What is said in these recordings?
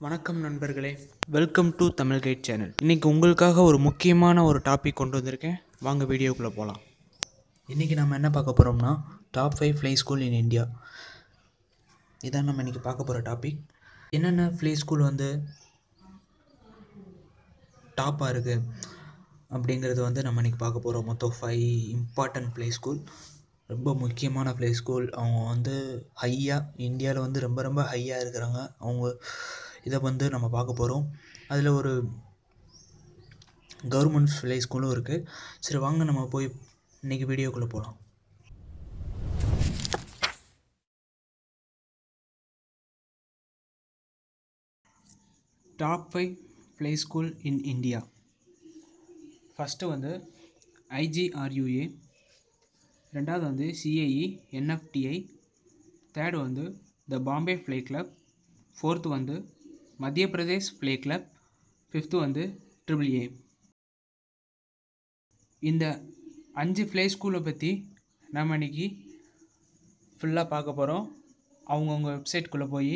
வணக்கம் நண்பர்களே, welcome to Tamil guide channel. இன்றைக்கி உங்களுக்காக ஒரு முக்கியமான ஒரு டாபிக் கொண்டு வந்திருக்கேன். வாங்க வீடியோக்குள்ளே போகலாம். இன்றைக்கி நம்ம என்ன பார்க்க போகிறோம்னா top 5 fly school in India. இதான் நம்ம இன்றைக்கி பார்க்க போகிற டாபிக். என்னென்ன ஃப்ளை ஸ்கூல் டாப்பாக இருக்குது அப்படிங்கிறது நம்ம இன்றைக்கி பார்க்க போகிறோம். மொத்தம் 5 இம்பார்ட்டன்ட் ஃப்ளை ஸ்கூல், ரொம்ப முக்கியமான ஃப்ளை ஸ்கூல். அவங்க இந்தியாவில் ரொம்ப ரொம்ப ஹையாக இருக்கிறாங்க. அவங்க இதை நம்ம பார்க்க போகிறோம். அதில் ஒரு கவர்மெண்ட் ஃப்ளை ஸ்கூலும் இருக்குது. சரி, வாங்க நம்ம போய் இன்றைக்கி வீடியோக்குள்ளே போகலாம். Top 5 fly school in India. First IGRUA, ரெண்டாவது CAE NFTI, third the Bombay fly club, fourth Madhya Pradesh fly club, fifth AAA. இந்த 5 ஃப்ளை ஸ்கூலை பற்றி நம்ம இன்றைக்கி ஃபுல்லாக பார்க்க போகிறோம். அவங்கவுங்க வெப்சைட்குள்ளே போய்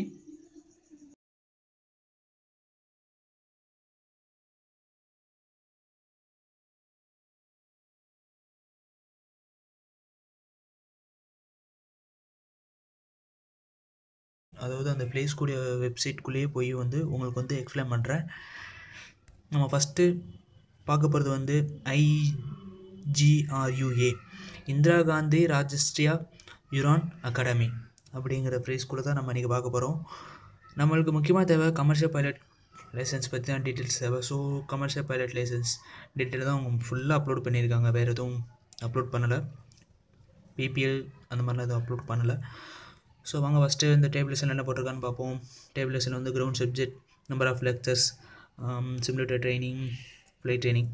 அந்த ஃப்ளை ஸ்கூல் வெப்சைட்குள்ளேயே போய் உங்களுக்கு எக்ஸ்பிளைன் பண்ணுறேன். நம்ம ஃபஸ்ட்டு பார்க்க போகிறது IGRUA, இந்திரா காந்தி ராஜஸ்ட்ரியா யுரான் அகாடமி அப்படிங்கிற ஃப்ளை ஸ்கூலை தான் நம்ம இன்றைக்கி பார்க்க போகிறோம். நம்மளுக்கு முக்கியமாக தேவை கமர்ஷியல் பைலட் லைசன்ஸ் பற்றி தான் டீட்டெயில்ஸ் தேவை. So commercial pilot license detail தான் அவங்க ஃபுல்லாக அப்லோட் பண்ணியிருக்காங்க. வேறு எதுவும் அப்லோட் பண்ணலை. PPL அந்த மாதிரிலாம் எதுவும் அப்லோட் பண்ணலை. ஸோ வாங்க ஃபஸ்ட்டு இந்த டேபிளேஷன் என்ன போட்டிருக்கான்னு பார்ப்போம். Tabulation ground subject, number of lectures, simulator training, flight training,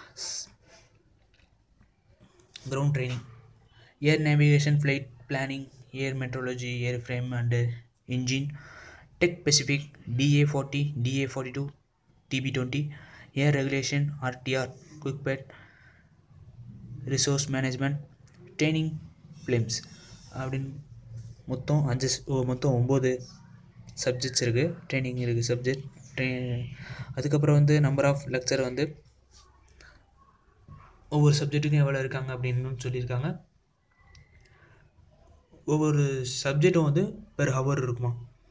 ground training, air navigation, flight planning, air meteorology, air frame and engine, tech specific, DA40, DA42, TB20, air regulation, RTR, quick resource management, training films அப்படின்னு மொத்தம் 9 subjects இருக்குது. Training இருக்குது subject. அதுக்கப்புறம் number of lecture ஒவ்வொரு சப்ஜெக்ட்டுக்கும் எவ்வளோ இருக்காங்க அப்படின்னு சொல்லியிருக்காங்க. ஒவ்வொரு சப்ஜெக்டும் பெர் ஹவர் இருக்குமா,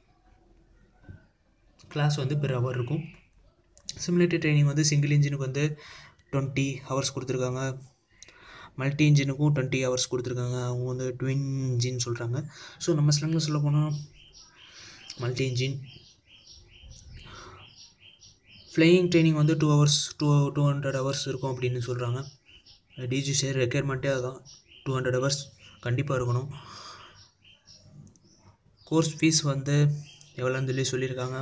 கிளாஸ் பெர் ஹவர் இருக்கும். சிமுலேட்டர் ட்ரைனிங் சிங்கிள் இன்ஜினுக்கு 20 ஹவர்ஸ் கொடுத்துருக்காங்க. மல்டி இன்ஜினுக்கும் 20 ஹவர்ஸ் கொடுத்துருக்காங்க. அவங்க ட்வின் இன்ஜின் சொல்கிறாங்க. ஸோ நம்ம ஸ்லாங்கில் சொல்ல போனால் multi engine. Flying training 2 hours 200 hours இருக்கும் அப்படின்னு சொல்கிறாங்க. DGCA ரெக்யர்மெண்ட்டே அதுதான், 200 ஹவர்ஸ் கண்டிப்பாக இருக்கணும். கோர்ஸ் ஃபீஸ் எவ்வளோன்னு சொல்லியிருக்காங்க,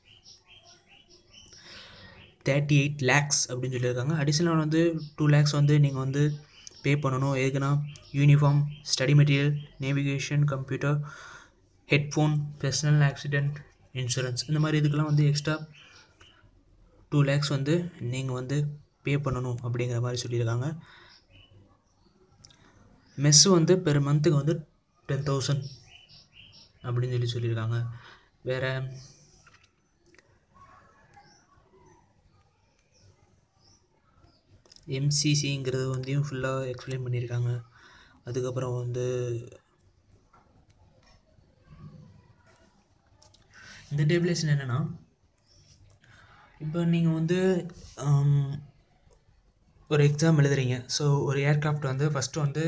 38 lakhs அப்படின்னு சொல்லியிருக்காங்க. அடிஷ்னல் 2 lakhs நீங்கள் பே பண்ணணும். எதுக்குன்னா uniform, study material, navigation, computer, headphone, personal accident insurance, இந்த மாதிரி இதுக்கெல்லாம் எக்ஸ்ட்ரா 2 lakhs நீங்கள் பே பண்ணணும் அப்படிங்கிற மாதிரி சொல்லியிருக்காங்க. மெஸ்ஸு பெர் மந்த்துக்கு 10,000 அப்படின்னு சொல்லியிருக்காங்க. வேறு MCCங்கிறது ஃபுல்லாக எக்ஸ்பிளைன் பண்ணியிருக்காங்க. அதுக்கப்புறம் இந்த டேபிளேஷன் என்னென்னா, இப்போ நீங்கள் ஒரு எக்ஸாம் எழுதுறீங்க. ஸோ ஒரு ஏர்க்ராஃப்ட் ஃபஸ்ட்டு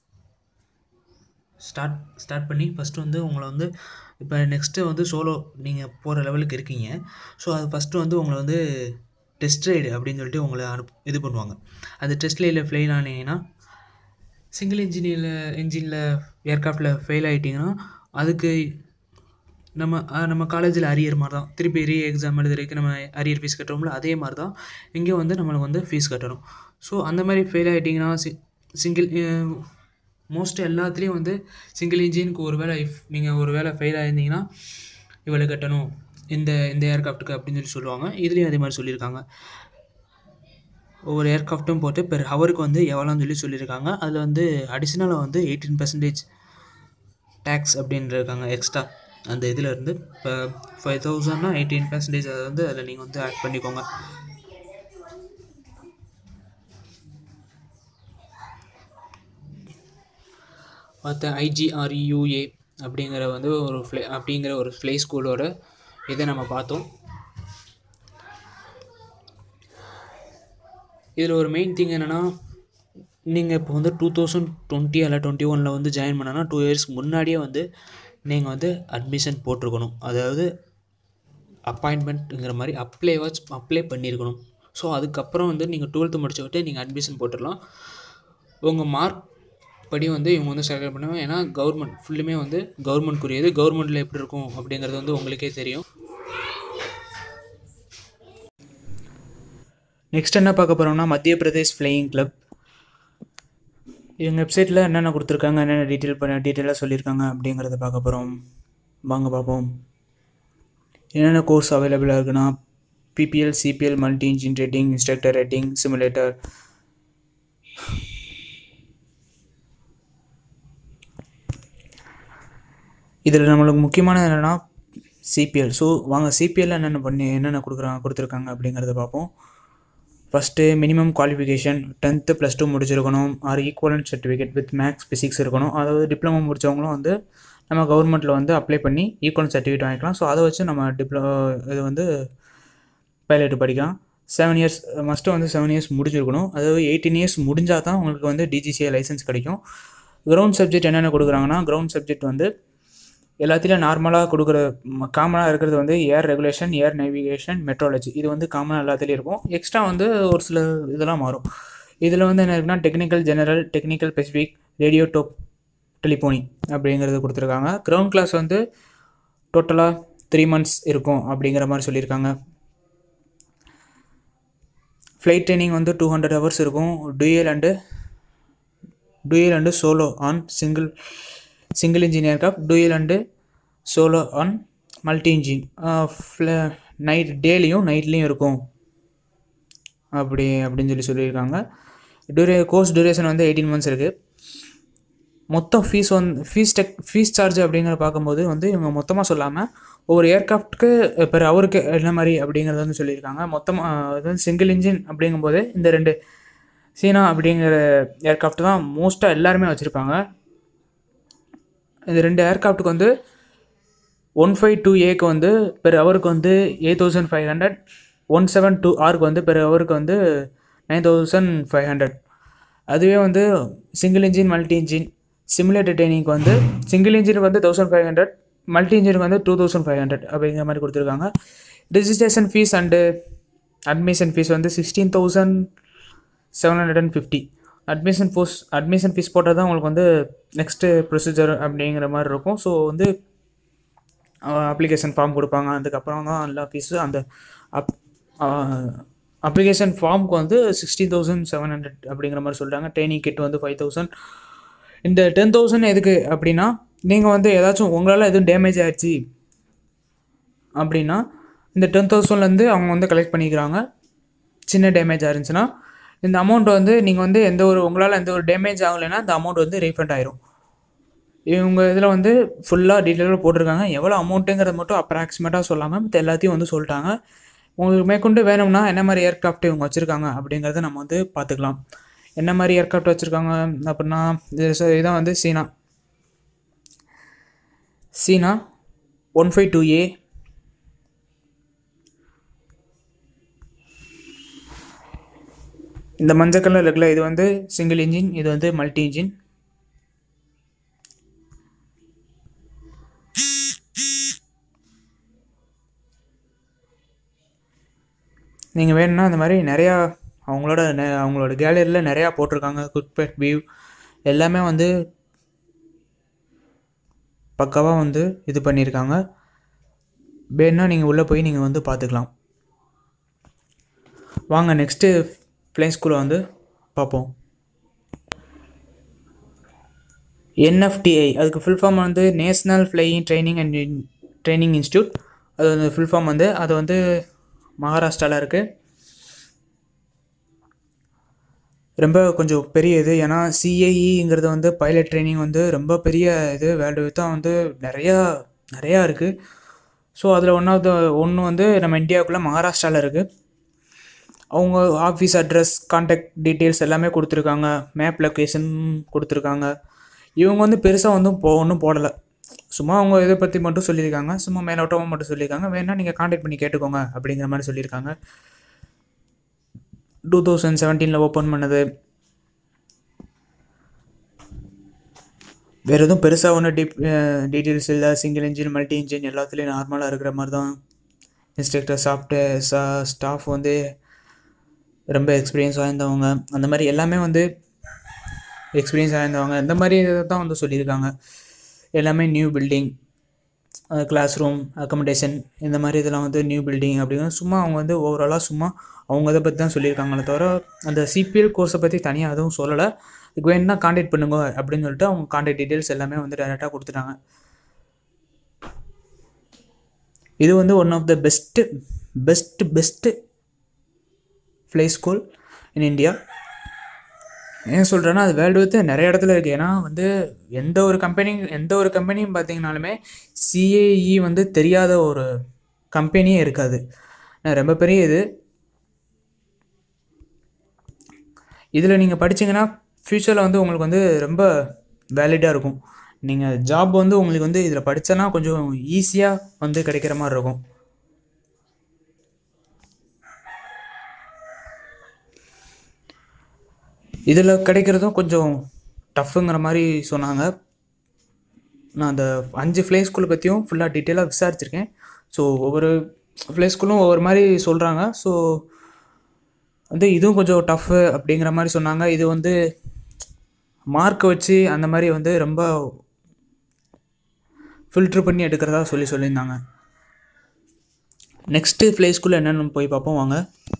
ஸ்டார்ட் பண்ணி ஃபஸ்ட்டு உங்களை இப்போ நெக்ஸ்ட்டு சோலோ நீங்கள் போகிற லெவலுக்கு இருக்கீங்க. ஸோ அது ஃபஸ்ட்டு உங்களை டெஸ்ட் ரைடு அப்படின்னு சொல்லிட்டு உங்களை இது பண்ணுவாங்க. அந்த டெஸ்ட் ரைடில் ஃபெயில் ஆனீங்கன்னா, சிங்கிள் இன்ஜினில் ஏர்க்ராஃப்டில் ஃபெயில் ஆகிட்டிங்கன்னா அதுக்கு நம்ம காலேஜில் அரியர் மாதிரி தான். திருப்பி எக்ஸாம் எழுதுறதுக்கு நம்ம அரியர் ஃபீஸ் கட்டுறோம்ல, அதே மாதிரி தான் இங்கே நம்மளுக்கு ஃபீஸ் கட்டணும். ஸோ அந்த மாதிரி ஃபெயில் ஆகிட்டிங்கன்னா சிங்கிள் மோஸ்ட் எல்லாத்துலேயும் சிங்கிள் இன்ஜினுக்கு நீங்கள் ஒரு வேளை ஃபெயில் ஆகிருந்தீங்கன்னா இவ்வளோ கட்டணும் இந்த ஏர்க்ராஃப்ட்டுக்கு அப்படின்னு சொல்லுவாங்க. இதுலேயும் அதே மாதிரி சொல்லியிருக்காங்க. ஒவ்வொரு ஏர்க்ராஃப்ட்டும் போட்டு பெர் ஹவருக்கு எவ்வளோன்னு சொல்லியிருக்காங்க. அதில் அடிஷ்னலாக 18% டேக்ஸ் அப்படின்னு இருக்காங்க எக்ஸ்ட்ரா. அந்த இதில் இருந்து இப்போ 5000னா 18% அதை வந்து அதில் நீங்கள் வந்து ஆட் பண்ணிக்கோங்க. மற்ற IGRUA அப்படிங்கிற வந்து ஒரு ஃப்ளை ஸ்கூலோட இதை நம்ம பார்த்தோம். இதில் ஒரு மெயின் திங் என்னென்னா, நீங்கள் இப்போ வந்து 2020 அல்ல 21 வந்து ஜாயின் பண்ணனா 2 இயர்ஸ்க்கு முன்னாடியே வந்து நீங்கள் வந்து அட்மிஷன் போட்டிருக்கணும். அதாவது அப்பாயின்மெண்ட்டுங்கிற மாதிரி அப்ளை பண்ணியிருக்கணும். ஸோ அதுக்கப்புறம் வந்து நீங்கள் 12th முடிச்சுக்கிட்டு நீங்கள் அட்மிஷன் போட்டுடலாம். உங்கள் மார்க் படி வந்து இவங்க வந்து செலக்ட் பண்ணுவாங்க. ஏன்னா கவர்மெண்ட் ஃபுல்லுமே வந்து கவர்மெண்ட்க்குரியது. கவர்மெண்ட்டில் எப்படி இருக்கும் அப்படிங்கிறது வந்து உங்களுக்கே தெரியும். நெக்ஸ்ட் என்ன பார்க்க போகிறோம்னா, மத்திய பிரதேஷ் ஃப்ளையிங் கிளப். இவங்க வெப்சைட்டில் என்னென்ன கொடுத்துருக்காங்க, என்னென்ன டீட்டெயிலாக சொல்லியிருக்காங்க அப்படிங்கிறத பார்க்க போகிறோம். வாங்க பார்ப்போம். என்னென்ன கோர்ஸ் அவைலபிளாக இருக்குன்னா, PPL, CPL, multi engine rating, instructor rating, simulator. இதில் நம்மளுக்கு முக்கியமானது என்னென்னா CPL. ஸோ வாங்க CPL என்னென்ன கொடுத்துருக்காங்க அப்படிங்கிறத பார்ப்போம். ஃபஸ்ட்டு மினிமம் குவாலிஃபிகேஷன் 10th +2 முடிச்சிருக்கணும். Or equivalent certificate with maths physics இருக்கணும். அதாவது டிப்ளமோ முடித்தவங்களும் வந்து நம்ம கவர்மெண்ட்டில் வந்து அப்ளை பண்ணி ஈக்குவலன்ட் சர்டிஃபிகேட் வாங்கிக்கலாம். ஸோ அதை வச்சு நம்ம இது வந்து பைலட் படிக்கலாம். 7 இயர்ஸ் மஸ்ட்டு வந்து 7 இயர்ஸ் முடிஞ்சிருக்கணும். அதாவது 18 இயர்ஸ் முடிஞ்சால் தான் உங்களுக்கு வந்து DGCA லைசன்ஸ் கிடைக்கும். கிரவுண்ட் சப்ஜெக்ட் என்னென்ன கொடுக்குறாங்கன்னா, கிரவுண்ட் சப்ஜெக்ட் வந்து எல்லாத்திலும் நார்மலாக கொடுக்குற காமனாக இருக்கிறது வந்து air regulation, air navigation, meteorology. இது வந்து காமனாக எல்லாத்துலேயும் இருக்கும். எக்ஸ்ட்ரா வந்து ஒரு சில இதெல்லாம் மாறும். இதில் வந்து என்ன இருக்குன்னா, technical general, technical specific, radio telephony அப்படிங்கிறது கொடுத்துருக்காங்க. கிரவுண்ட் கிளாஸ் வந்து டோட்டலாக 3 months இருக்கும் அப்படிங்கிற மாதிரி சொல்லியிருக்காங்க. ஃப்ளைட் ட்ரைனிங் வந்து 200 hours இருக்கும். Dual and solo on single engine aircraft, dual and solo on multi engine. டேலையும் நைட்லேயும் இருக்கும் அப்படின்னு சொல்லியிருக்காங்க. கோர்ஸ் டியூரேஷன் வந்து 18 months இருக்குது. மொத்தம் ஃபீஸ் சார்ஜ் அப்படிங்கிற பார்க்கும்போது வந்து இவங்க மொத்தமாக சொல்லாமல் ஒவ்வொரு ஏர்க்ராஃப்ட்டுக்கு பெர் ஹவருக்கு என்ன மாதிரி அப்படிங்கிறத வந்து சொல்லியிருக்காங்க. மொத்தமாக அது வந்து சிங்கிள் இன்ஜின் அப்படிங்கும்போது இந்த 2 சீனா அப்படிங்கிற ஏர்க்ராஃப்ட் தான் மோஸ்ட்டாக எல்லாருமே வச்சுருப்பாங்க. இந்த 2 ஏர்க்ராஃப்ட்டுக்கு வந்து 152Aக்கு வந்து பெர் ஹவருக்கு வந்து 8500, 172Rக்கு வந்து பெர் ஹவருக்கு வந்து 9500. அதுவே வந்து single engine, multi engine, simulator ட்ரைனிங்க்கு வந்து சிங்கிள் இன்ஜினுக்கு வந்து 1500, மல்டி இன்ஜினுக்கு வந்து 2500 அப்படிங்கிற மாதிரி கொடுத்துருக்காங்க. Registration fees and admission fees வந்து 16,750. அட்மிஷன் ஃபீஸ் போட்டால் தான் உங்களுக்கு வந்து நெக்ஸ்ட்டு ப்ரொசீஜர் அப்படிங்கிற மாதிரி இருக்கும். ஸோ வந்து அப்ளிகேஷன் ஃபார்ம் கொடுப்பாங்க. அதுக்கப்புறம் தான் எல்லா ஃபீஸு அந்த அப்ளிகேஷன் ஃபார்முக்கு வந்து 16,700 அப்படிங்கிற மாதிரி சொல்கிறாங்க. ட்ரைனிங் கிட் வந்து 5,000. இந்த 10,000 எதுக்கு அப்படின்னா, நீங்கள் வந்து ஏதாச்சும் உங்களால் எதுவும் டேமேஜ் ஆகிடுச்சு அப்படின்னா இந்த 10,000லேருந்து அவங்க வந்து கலெக்ட் பண்ணிக்கிறாங்க. சின்ன டேமேஜ் ஆயிருந்துச்சுன்னா இந்த அமௌண்ட் வந்து நீங்கள் வந்து உங்களால் எந்த ஒரு டேமேஜ் ஆகலைன்னா இந்த அமௌண்ட் வந்து ரீஃபண்ட் ஆயிரும். இவங்க இதில் வந்து ஃபுல்லாக டீட்டெயிலாக போட்டிருக்காங்க. எவ்வளோ அமௌண்ட்டுங்கிறத மட்டும் அப்ராக்சிமேட்டாக சொல்லாமல் மற்ற எல்லாத்தையும் வந்து சொல்லிட்டாங்க. உங்களுக்கு மேற்கொண்டு வேணும்னா என்ன மாதிரி ஏர்க்ராஃப்ட் இவங்க வச்சுருக்காங்க அப்படிங்கிறத நம்ம வந்து பார்த்துக்கலாம். என்ன மாதிரி ஏர்க்ராஃப்ட் வச்சுருக்காங்க அப்படின்னா, இதான் வந்து சீனா 152A, இந்த மஞ்சள் கலர் இருக்குல்ல, இது வந்து சிங்கிள் இன்ஜின், இது வந்து மல்டி இன்ஜின். நீங்கள் வேணும்னா இந்த மாதிரி நிறையா அவங்களோட கேலரியில் நிறையா போட்டிருக்காங்க. குக்பெட் வியூ எல்லாமே வந்து பக்காவாக வந்து இது பண்ணியிருக்காங்க. வேணுன்னா நீங்கள் உள்ளே போய் நீங்கள் வந்து பார்த்துக்கலாம். வாங்க நெக்ஸ்ட்டு ஃப்ளைங் ஸ்கூலை வந்து பார்ப்போம். NFTI அதுக்கு ஃபுல் ஃபார்ம் வந்து நேஷ்னல் ஃப்ளையிங் ட்ரைனிங் இன்ஸ்டியூட். அது வந்து ஃபுல் ஃபார்ம் வந்து அது வந்து மகாராஷ்டிராவில் இருக்குது. ரொம்ப கொஞ்சம் பெரிய இது. ஏன்னா CAEங்கிறது வந்து பைலட் ட்ரைனிங் வந்து ரொம்ப பெரிய இது. வேர்ல்டு வித்தாக வந்து நிறையா இருக்குது. ஸோ அதில் ஒன்று வந்து நம்ம இந்தியாவுக்குள்ளே மகாராஷ்டிராவில் இருக்குது. அவங்க ஆஃபீஸ் அட்ரஸ், கான்டாக்ட் டீட்டெயில்ஸ் எல்லாமே கொடுத்துருக்காங்க, மேப் லொக்கேஷன் கொடுத்துருக்காங்க. இவங்க வந்து பெருசாக வந்து ஒன்றும் போடலை, சும்மா அவங்க இதை பற்றி மட்டும் சொல்லியிருக்காங்க, சும்மா மேலோட்டமாக மட்டும் சொல்லியிருக்காங்க. வேணால் நீங்கள் கான்டாக்ட் பண்ணி கேட்டுக்கோங்க அப்படிங்கிற மாதிரி சொல்லியிருக்காங்க. 2017 ஓப்பன் பண்ணது. வேறு எதுவும் பெருசாக ஒன்றும் டீட்டெயில்ஸ் இல்லை. சிங்கிள் இன்ஜின், மல்டி இன்ஜின் எல்லாத்துலேயும் நார்மலாக இருக்கிற மாதிரி தான். இன்ஸ்ட்ரக்டர் ஸ்டாஃப் வந்து ரொம்ப எக்ஸ்பீரியன்ஸ் வாய்ந்தவங்க, அந்த மாதிரி எல்லாமே வந்து எக்ஸ்பீரியன்ஸ் வாய்ந்தவங்க, இந்த மாதிரி இதை தான் வந்து சொல்லியிருக்காங்க. எல்லாமே new building, class room, accommodation, இந்த மாதிரி இதெல்லாம் வந்து நியூ பில்டிங் அப்படிங்கிற சும்மா அவங்க வந்து ஓவராலாக சும்மா அவங்க இதை பற்றி தான் சொல்லியிருக்காங்களே தவிர அந்த சிபிஎல் கோர்ஸை பற்றி தனியாக எதுவும் சொல்லலை. இதுக்கு வேணுன்னா கான்டாக்ட் பண்ணுங்க அப்படின்னு சொல்லிட்டு அவங்க கான்டாக்ட் டீட்டெயில்ஸ் எல்லாமே வந்து டைரெக்டாக கொடுத்துட்டாங்க. இது வந்து one of the best fly school in India. ஏன் சொல்கிறேன்னா அது வேர்ல்டு வித்து நிறைய இடத்துல இருக்குது. ஏன்னா வந்து எந்த ஒரு கம்பெனியும் பார்த்தீங்கனாலுமே சிஏஇ வந்து தெரியாத ஒரு கம்பெனியே இருக்காது. ரொம்ப பெரிய இதில் நீங்கள் படிச்சிங்கன்னா ஃப்யூச்சரில் வந்து உங்களுக்கு வந்து ரொம்ப வேலிடாக இருக்கும். நீங்கள் ஜாப் வந்து உங்களுக்கு வந்து இதில் படித்தனா கொஞ்சம் ஈஸியாக வந்து கிடைக்கிற மாதிரி இருக்கும். இதில் கிடைக்கிறதும் கொஞ்சம் டஃப்புங்கிற மாதிரி சொன்னாங்க. நான் அந்த 5 ஃப்ளை ஸ்கூலை பற்றியும் ஃபுல்லாக டீட்டெயிலாக விசாரிச்சிருக்கேன். ஸோ ஒவ்வொரு ஃப்ளை ஸ்கூலும் ஒவ்வொரு மாதிரி சொல்கிறாங்க. ஸோ வந்து இதுவும் கொஞ்சம் டஃப்பு அப்படிங்கிற மாதிரி சொன்னாங்க. இது வந்து மார்க்கை வச்சு அந்த மாதிரி வந்து ரொம்ப ஃபில்ட்ரு பண்ணி எடுக்கிறதா சொல்லியிருந்தாங்க. நெக்ஸ்ட்டு ஃப்ளை ஸ்கூல் என்னென்னு போய் பார்ப்போம் வாங்க.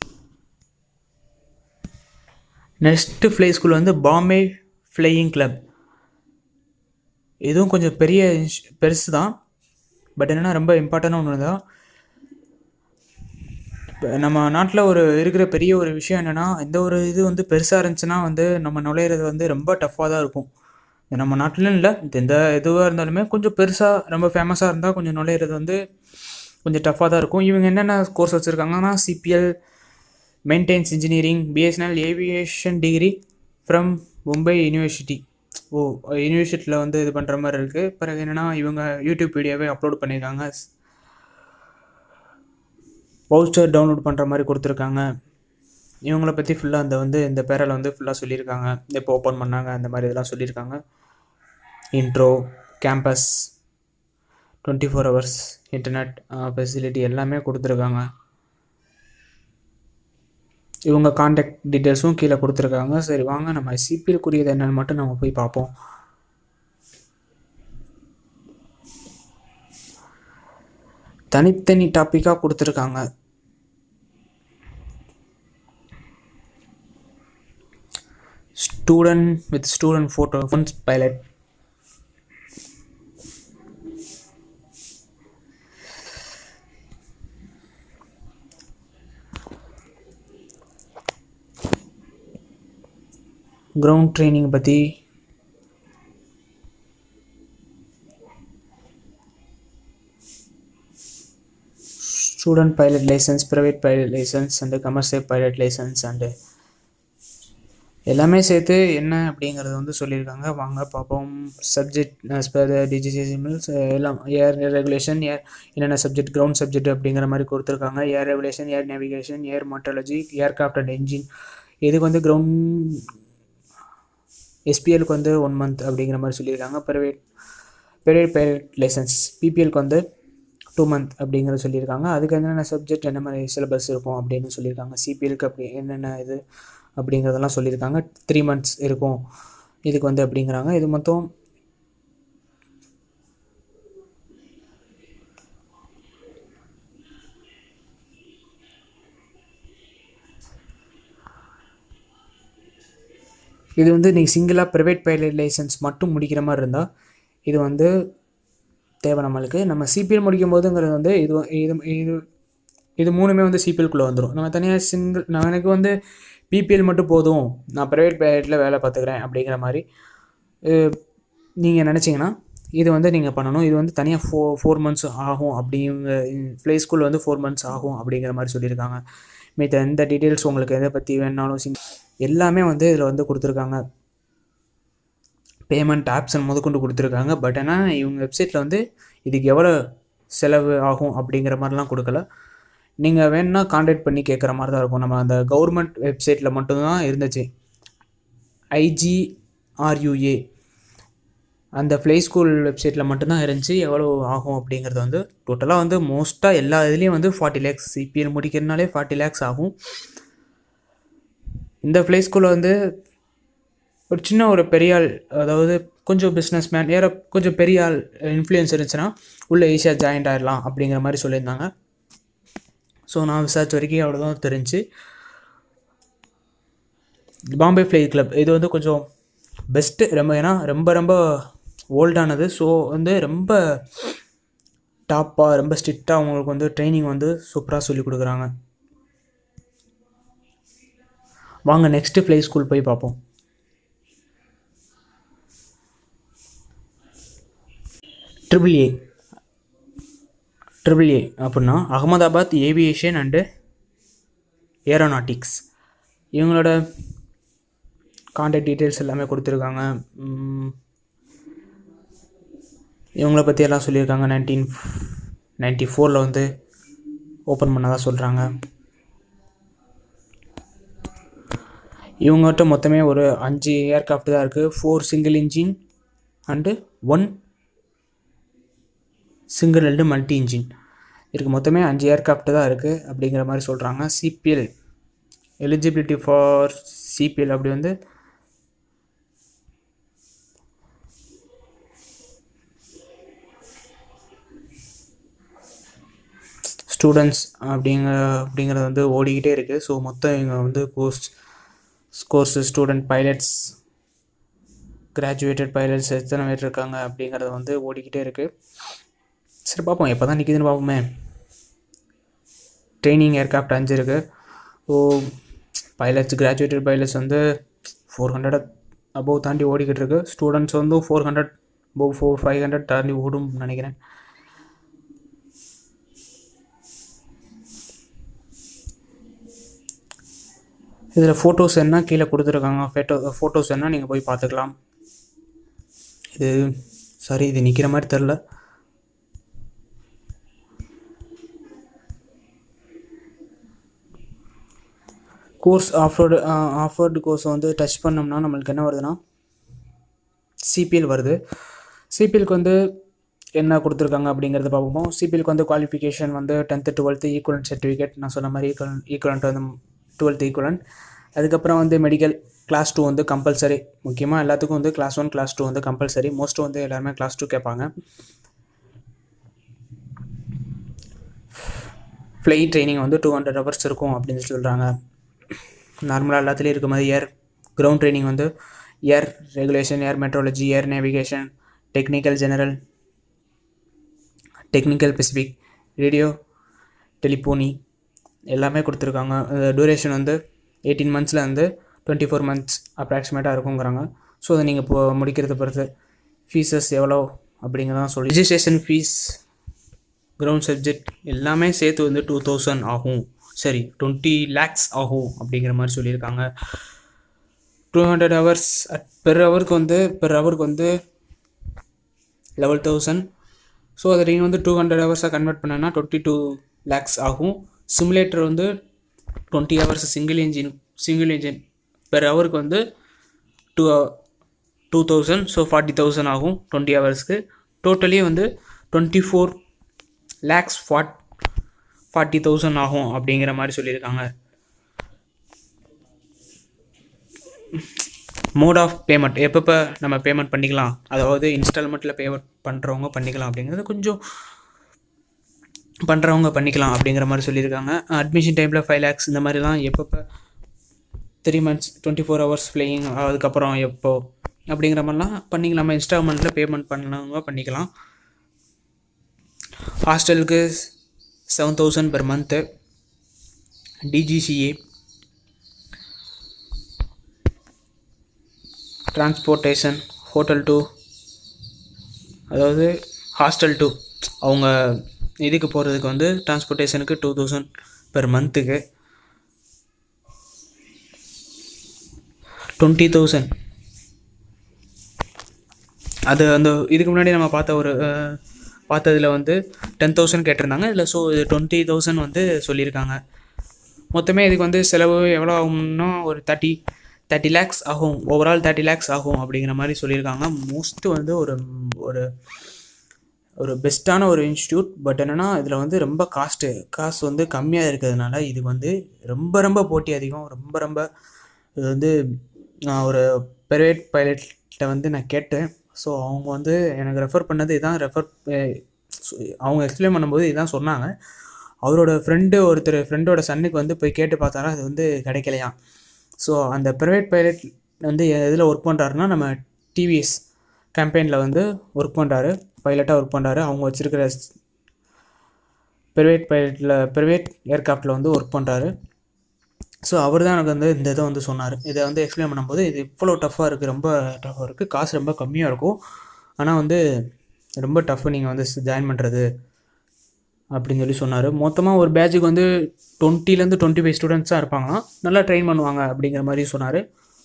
நெக்ஸ்ட்டு ஃப்ளை ஸ்கூல் வந்து பாம்பே ஃப்ளையிங் கிளப். இதுவும் கொஞ்சம் பெருசு தான், பட் என்னென்னா ரொம்ப இம்பார்ட்டண்டான ஒன்று தான். நம்ம நாட்டில் இருக்கிற பெரிய ஒரு விஷயம் என்னென்னா, எந்த ஒரு இது வந்து பெருசாக இருந்துச்சுன்னா வந்து நம்ம நுழையிறது வந்து ரொம்ப டஃப்பாக தான் இருக்கும். நம்ம நாட்டிலும் இல்லை, எந்த எதுவாக இருந்தாலுமே கொஞ்சம் பெருசாக ரொம்ப ஃபேமஸாக இருந்தால் கொஞ்சம் நுழையிறது வந்து கொஞ்சம் டஃப்பாக தான் இருக்கும். இவங்க என்னென்ன கோர்ஸ் வச்சுருக்காங்கன்னா, CPL, maintenance engineering, BSNL aviation degree from Mumbai university. யூனிவர்சிட்டியில் வந்து இது பண்ணுற மாதிரி இருக்குது. பிறகு என்னென்னா இவங்க யூடியூப் வீடியோவே அப்லோட் பண்ணியிருக்காங்க, போஸ்டர் டவுன்லோட் பண்ணுற மாதிரி கொடுத்துருக்காங்க. இவங்கள பற்றி ஃபுல்லாக இந்த பேரில் வந்து ஃபுல்லாக சொல்லியிருக்காங்க, எப்போ ஓப்பன் பண்ணாங்க அந்த மாதிரி இதெல்லாம் சொல்லியிருக்காங்க. Intro, campus, 24 hours internet facility எல்லாமே கொடுத்துருக்காங்க. இவங்க கான்டாக்ட் டீட்டெயில்ஸும் கீழே கொடுத்துருக்காங்க. சரி வாங்க நம்ம சிபிஎல்க்குரியது என்னென்னு மட்டும் நம்ம போய் பார்ப்போம். தனித்தனி டாப்பிக்காக கொடுத்துருக்காங்க. Student photo pilot, ground training பற்றி, student pilot license, private pilot license and commercial pilot license and எல்லாமே சேர்த்து என்ன அப்படிங்கிறது வந்து சொல்லியிருக்காங்க. வாங்க பார்ப்போம். சப்ஜெக்ட் ஆஸ் பர் டிஜிசிஎம்எல்ஸ் எல்லாம் ஏர் ரெகுலேஷன், என்னென்ன சப்ஜெக்ட், கிரவுண்ட் சப்ஜெக்ட் அப்படிங்கிற மாதிரி கொடுத்துருக்காங்க. Air regulation, air navigation, air meteorology, aircraft and engine. இதுக்கு வந்து கிரவுண்ட் எஸ்பிஎலுக்கு வந்து 1 month அப்படிங்கிற மாதிரி சொல்லியிருக்காங்க. ப்ரைவேட் பைலட் லைசன்ஸ் பிபிஎலுக்கு வந்து 2 month அப்படிங்கிற சொல்லியிருக்காங்க. அதுக்கு என்னென்ன சப்ஜெக்ட், என்ன மாதிரி சிலபஸ் இருக்கும் அப்படின்னு சொல்லியிருக்காங்க. சிபிஎலுக்கு அப்படி என்னென்ன இது அப்படிங்கிறதெல்லாம் சொல்லியிருக்காங்க. 3 months இருக்கும் இதுக்கு வந்து அப்படிங்கிறாங்க. இது மொத்தம் இது வந்து நீங்கள் சிங்கிளாக ப்ரைவேட் பைலட் லைசன்ஸ் மட்டும் முடிக்கிற மாதிரி இருந்தால் இது வந்து தேவை நம்மளுக்கு. நம்ம சிபிஎல் முடிக்கும் போதுங்கிறது வந்து இது 3மே வந்து சிபிஎல்குள்ளே வந்துடும். நம்ம தனியாக எனக்கு வந்து பிபிஎல் மட்டும் போதும், நான் ப்ரைவேட் பைலட்டில் வேலை பார்த்துக்கிறேன் அப்படிங்கிற மாதிரி நீங்கள் நினச்சிங்கன்னா இது வந்து நீங்கள் பண்ணணும். இது வந்து தனியாக 4 மந்த்ஸ் ஆகும் அப்படிங்கிற ப்ளே ஸ்கூல் வந்து 4 மந்த்ஸ் ஆகும் அப்படிங்கிற மாதிரி சொல்லியிருக்காங்க. மீத எந்த டீட்டெயில்ஸ் உங்களுக்கு எதை பற்றி வேணாலும் எல்லாமே வந்து இதில் வந்து கொடுத்துருக்காங்க. பேமெண்ட் ஆப்ஷன் முதற்கொண்டு கொடுத்துருக்காங்க. பட் ஆனால் இவங்க வெப்சைட்டில் வந்து இதுக்கு எவ்வளோ செலவு ஆகும் அப்படிங்கிற மாதிரிலாம் கொடுக்கல. நீங்கள் வேணுன்னா காண்டாக்ட் பண்ணி கேட்குற மாதிரி தான் இருக்கும். நம்ம அந்த கவர்மெண்ட் வெப்சைட்டில் மட்டும்தான் இருந்துச்சு. IGRUA அந்த ப்ளே ஸ்கூல் வெப்சைட்டில் மட்டும்தான் இருந்துச்சு எவ்வளோ ஆகும் அப்படிங்கிறது வந்து. டோட்டலாக வந்து மோஸ்ட்டாக எல்லா இதுலேயும் வந்து 40 lakhs CPL முடிக்கிறதுனாலே 40 lakhs ஆகும். இந்த ப்ளே ஸ்கூலில் வந்து ஒரு சின்ன ஒரு பெரிய ஆள், அதாவது கொஞ்சம் பிஸ்னஸ் மேன் கொஞ்சம் பெரிய ஆள் இன்ஃப்ளூயன்ஸ் இருந்துச்சுன்னா உள்ளே ஈஸியாக ஜாயின்ட் ஆகிடலாம் அப்படிங்கிற மாதிரி சொல்லியிருந்தாங்க. ஸோ நான் விசாரிச்ச வரைக்கும் அவ்வளோதான் தெரிஞ்சு. பாம்பே ஃப்ளை கிளப் இது வந்து கொஞ்சம் பெஸ்ட்டு, ஏன்னா ரொம்ப ஓல்டானது. ஸோ வந்து ரொம்ப டாப்பாக ரொம்ப ஸ்ட்ரிக்டாக அவங்களுக்கு வந்து ட்ரைனிங் வந்து சூப்பராக சொல்லி கொடுக்குறாங்க. வாங்க நெக்ஸ்ட்டு ப்ளே ஸ்கூல் போய் பார்ப்போம். ட்ரிபிள் ஏ அப்படின்னா அகமதாபாத் ஏவியேஷன் அண்டு ஏரோநாட்டிக்ஸ். இவங்களோட கான்டாக்ட் டீட்டெயில்ஸ் எல்லாமே கொடுத்துருக்காங்க. இவங்கள பற்றி எல்லாம் சொல்லியிருக்காங்க. 1994 வந்து ஓப்பன் பண்ணதாக சொல்கிறாங்க. இவங்ககிட்ட மொத்தமே ஒரு 5 ஏர்க்ராஃப்ட் தான் இருக்குது. 4 single engine and 1 single and multi engine இருக்குது. மொத்தமே 5 ஏர்க்ராஃப்ட் தான் இருக்குது அப்படிங்கிற மாதிரி சொல்கிறாங்க. சிபிஎல் எலிஜிபிலிட்டி ஃபார் சிபிஎல் அப்படி வந்து ஸ்டூடெண்ட்ஸ் அப்படிங்கிறது வந்து ஓடிக்கிட்டே இருக்குது. ஸோ மொத்தம் இங்கே வந்து course student pilots graduated pilots எத்தனை பேர் இருக்காங்க அப்படிங்கிறது வந்து ஓடிக்கிட்டே இருக்குது. சரி பார்ப்போம் எப்போ தான் நிற்கிதுன்னு பார்ப்போமே. ட்ரைனிங் ஏர்க்ராஃப்ட் 5 இருக்குது. ஸோ பைலட்ஸ் கிராஜுவேட்டட் பைலட்ஸ் வந்து 400 அபோவ் தாண்டி ஓடிக்கிட்டு இருக்கு. ஸ்டூடெண்ட்ஸ் வந்து 400 அபோவ் 500 தாண்டி ஓடும் நினைக்கிறேன். இதில் ஃபோட்டோஸ் என்ன கீழே கொடுத்துருக்காங்க. ஃபோட்டோஸ் என்ன நீங்கள் போய் பார்த்துக்கலாம். இது நிற்கிற மாதிரி தெரில. கோர்ஸ் ஆஃபர்டு கோர்ஸ் வந்து டச் பண்ணோம்னா நம்மளுக்கு என்ன வருதுன்னா சிபிஎல் வருது. சிபிஎலுக்கு வந்து என்ன கொடுத்துருக்காங்க அப்படிங்கிறத பார்ப்போம். சிபிஎலுக்கு வந்து குவாலிஃபிகேஷன் வந்து 10th 12th ஈக்குவலன்ட் சர்டிஃபிகேட். நான் சொன்ன மாதிரி ஈக்குவலன்ட் வந்து 12th ஈக்குவலன்ட். அதுக்கப்புறம் வந்து மெடிக்கல் கிளாஸ் 2 வந்து கம்பல்சரி. முக்கியமாக எல்லாத்துக்கும் வந்து கிளாஸ் 1 கிளாஸ் 2 வந்து கம்பல்சரி. மோஸ்ட்டு வந்து எல்லாருமே கிளாஸ் 2 கேட்பாங்க. ஃப்ளைட் ட்ரைனிங் வந்து 200 hours இருக்கும் அப்படின்னு சொல்கிறாங்க. நார்மலாக எல்லாத்துலேயும் இருக்க மாதிரி கிரவுண்ட் ட்ரைனிங் வந்து air regulation, air meteorology, air navigation, technical general, technical specific, radio telephony எல்லாமே கொடுத்துருக்காங்க. டூரேஷன் வந்து 18 months வந்து 24 months அப்ராக்சிமேட்டாக இருக்குங்கிறாங்க. ஸோ அதை நீங்கள் இப்போ முடிக்கிறத பொறுத்து ஃபீஸஸ் எவ்வளோ அப்படிங்கிறதான் சொல்லி ரிஜிஸ்ட்ரேஷன் ஃபீஸ், கிரவுண்ட் சப்ஜெக்ட் எல்லாமே சேர்த்து வந்து 2000 ஆகும். சரி 20 lakhs ஆகும் அப்படிங்கிற மாதிரி சொல்லியிருக்காங்க. 200 hours பெர் ஹவருக்கு வந்து 11,000. ஸோ அதை நீங்கள் வந்து 200 hours கன்வெர்ட் பண்ணனா 22 lakhs ஆகும். சிமுலேட்டர் வந்து 20 hours சிங்கிள் இன்ஜின் பெர் ஹவருக்கு வந்து 2,000. ஸோ 40,000 ஆகும் 20 hours. டோட்டலி வந்து 24 lakhs 40,000 ஆகும் அப்படிங்கிற மாதிரி சொல்லியிருக்காங்க. மோட் ஆஃப் பேமெண்ட் எப்பப்போ நம்ம பேமெண்ட் பண்ணிக்கலாம், அதாவது இன்ஸ்டால்மெண்ட்டில் பேமெண்ட் பண்ணுறவங்க பண்ணிக்கலாம் அப்படிங்கிறது, கொஞ்சம் பண்ணுறவங்க பண்ணிக்கலாம் அப்படிங்கிற மாதிரி சொல்லியிருக்காங்க. அட்மிஷன் டைமில் 5 lakhs இந்த மாதிரிலாம் எப்பப்போ 3 months 24 hours ஃப்ளையிங் அதுக்கப்புறம் எப்போ அப்படிங்கிற மாதிரிலாம் பண்ணிக்கலாம். நம்ம இன்ஸ்டால்மெண்ட்டில் பேமெண்ட் பண்ணவங்க பண்ணிக்கலாம். ஹாஸ்டலுக்கு 7,000 per month. DGCA transportation, hotel to அதாவது ஹாஸ்டல் டு அவங்க இதுக்கு போகிறதுக்கு வந்து டிரான்ஸ்போர்ட்டேஷனுக்கு 2000 பெர் மந்த்துக்கு 20,000. அது அந்த இதுக்கு முன்னாடி நம்ம பார்த்ததில் வந்து 10,000 கேட்டிருந்தாங்க. இதில் ஸோ இது 20,000 வந்து சொல்லியிருக்காங்க. மொத்தமே இதுக்கு வந்து செலவு எவ்வளோ ஆகும்னா ஒரு 30 lakhs ஆகும். ஓவரால் 30 lakhs ஆகும் அப்படிங்கிற மாதிரி சொல்லியிருக்காங்க. மோஸ்ட்டு வந்து ஒரு பெஸ்ட்டான ஒரு இன்ஸ்டியூட். பட் என்னென்னா இதில் வந்து ரொம்ப காசு வந்து கம்மியாக இருக்கிறதுனால இதுக்கு வந்து ரொம்ப போட்டி அதிகம். ரொம்ப இது வந்து நான் ஒரு ப்ரைவேட் பைலட்டில் வந்து நான் கேட்டேன். ஸோ அவங்க வந்து எனக்கு ரெஃபர் பண்ணது இதான் அவங்க எக்ஸ்பிளைன் பண்ணும்போது இதான் சொன்னாங்க. அவரோட ஃப்ரெண்டோட சன்னுக்கு வந்து போய் கேட்டு பார்த்தாரா, அது வந்து கிடைக்கலையாம். ஸோ அந்த ப்ரைவேட் பைலட் வந்து எதில் ஒர்க் பண்ணுறாருன்னா நம்ம டிவிஎஸ் கேம்பெயினில் வந்து பைலட்டாக ஒர்க் பண்ணுறாரு. அவங்க வச்சுருக்கிற ப்ரைவேட் ஏர்க்ராஃப்டில் வந்து ஒர்க் பண்ணுறாரு. ஸோ அவர் தான் எனக்கு வந்து இந்த இதை வந்து சொன்னார். இதை வந்து எக்ஸ்பிளைன் பண்ணும்போது இது இவ்வளோ டஃப்பாக இருக்குது, ரொம்ப டஃப்பாக இருக்குது, காசு ரொம்ப கம்மியாக இருக்கும், ஆனால் வந்து ரொம்ப டஃப்பு நீங்கள் வந்து ஜாயின் பண்ணுறது அப்படின்னு சொல்லி சொன்னார். மொத்தமாக ஒரு பேட்சுக்கு வந்து 20 to 25 ஸ்டூடெண்ட்ஸாக இருப்பாங்கன்னா நல்லா ட்ரெயின் பண்ணுவாங்க அப்படிங்கிற மாதிரி சொன்னார்.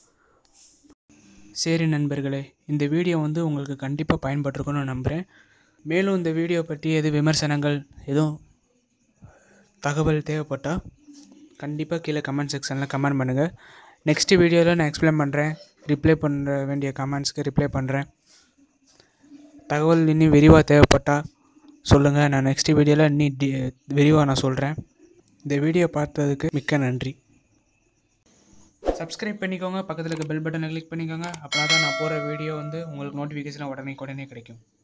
சரி நண்பர்களே, இந்த வீடியோ வந்து உங்களுக்கு கண்டிப்பாக பயன்பட்டிருக்குன்னு நான் நம்புகிறேன். மேலும் இந்த வீடியோ பற்றி விமர்சனங்கள் எதுவும் தகவல் தேவைப்பட்டால் கண்டிப்பாக கீழே கமெண்ட் செக்ஷனில் கமெண்ட் பண்ணுங்கள். நெக்ஸ்ட் வீடியோவில் நான் எக்ஸ்பிளைன் பண்ணுறேன். ரிப்ளை பண்ண வேண்டிய கமெண்ட்ஸ்க்கு ரிப்ளை பண்ணுறேன். தகவல் இன்னும் விரிவாக தேவைப்பட்டால் சொல்லுங்கள். நான் நெக்ஸ்ட் வீடியோவில் இன்னும் விரிவாக நான் சொல்கிறேன். இந்த வீடியோ பார்த்ததுக்கு மிக்க நன்றி. சப்ஸ்கிரைப் பண்ணிக்கோங்க, பக்கத்தில் இருக்க பெல் பட்டனை கிளிக் பண்ணிக்கோங்க. அப்படின்னா தான் நான் போகிற வீடியோ வந்து உங்களுக்கு நோட்டிஃபிகேஷன் உடனே கிடைக்கும்.